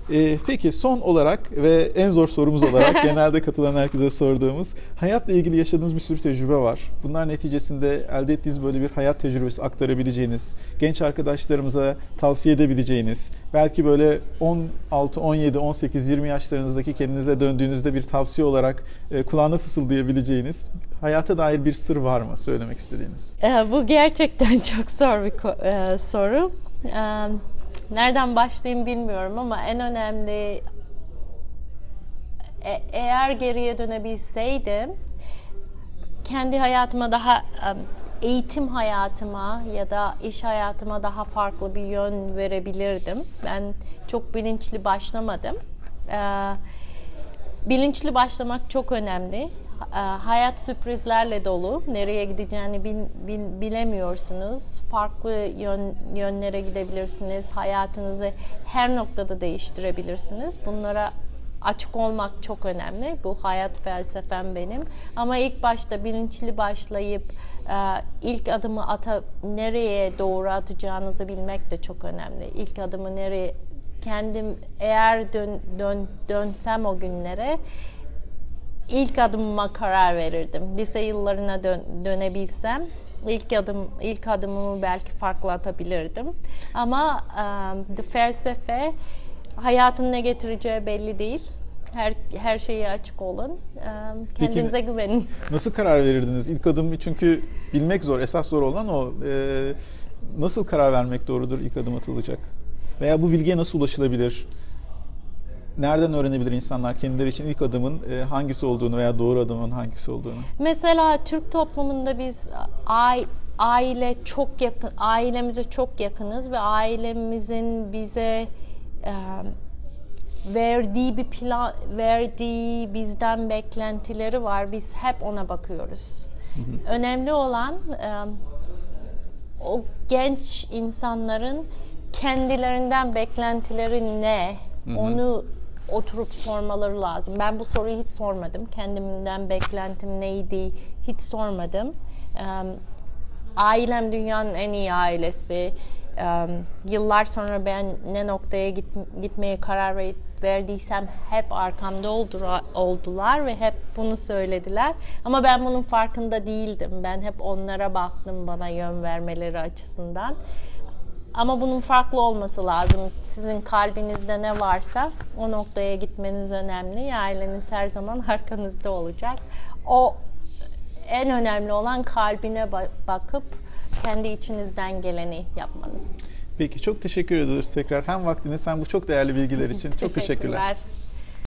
Peki son olarak ve en zor sorumuz olarak genelde katılan herkese sorduğumuz, hayatla ilgili yaşadığınız bir sürü tecrübe var. Bunlar neticesinde elde ettiğiniz böyle bir hayat tecrübesi aktarabileceğiniz, genç arkadaşlarımıza tavsiye edebileceğiniz, belki böyle 16, 17, 18, 20 yaşlarınızdaki kendinize döndüğünüzde bir tavsiye olarak kulağına fısıldayabileceğiniz hayata dair bir sır var mı söylemek istediğiniz? Bu gerçekten çok zor bir soru. Nereden başlayayım bilmiyorum ama en önemli, eğer geriye dönebilseydim kendi hayatıma daha, eğitim hayatıma ya da iş hayatıma daha farklı bir yön verebilirdim. Ben çok bilinçli başlamadım. Bilinçli başlamak çok önemli. Hayat sürprizlerle dolu. Nereye gideceğini bilemiyorsunuz. Farklı yönlere gidebilirsiniz. Hayatınızı her noktada değiştirebilirsiniz. Bunlara açık olmak çok önemli. Bu hayat felsefem benim. Ama ilk başta bilinçli başlayıp ilk adımı nereye doğru atacağınızı bilmek de çok önemli. İlk adımı nereye, kendim eğer dönsem o günlere ilk adımıma karar verirdim. Lise yıllarına dönebilsem ilk adımımı belki farklı atabilirdim. Ama felsefe, hayatın ne getireceği belli değil. Her şeye açık olun. Kendinize Peki, güvenin. nasıl karar verirdiniz? İlk adım, çünkü bilmek zor. Esas zor olan o. Nasıl karar vermek doğrudur ilk adım atılacak? Veya bu bilgiye nasıl ulaşılabilir? Nereden öğrenebilir insanlar kendileri için ilk adımın hangisi olduğunu veya doğru adımın hangisi olduğunu? Mesela Türk toplumunda biz ailemize çok yakınız ve ailemizin bize verdiği bizden beklentileri var. Biz hep ona bakıyoruz. Önemli olan o genç insanların kendilerinden beklentileri ne? Onu oturup sormaları lazım. Ben bu soruyu hiç sormadım. Kendimden beklentim neydi? Hiç sormadım. Ailem dünyanın en iyi ailesi. Yıllar sonra ben ne noktaya gitmeye karar verdiysem hep arkamda oldular ve hep bunu söylediler. Ama ben bunun farkında değildim. Ben hep onlara baktım bana yön vermeleri açısından. Ama bunun farklı olması lazım. Sizin kalbinizde ne varsa o noktaya gitmeniz önemli. Aileniz her zaman arkanızda olacak. O en önemli olan kalbine bakıp kendi içinizden geleni yapmanız. Peki, çok teşekkür ederiz tekrar. Hem vaktiniz hem bu çok değerli bilgiler için. Çok teşekkürler.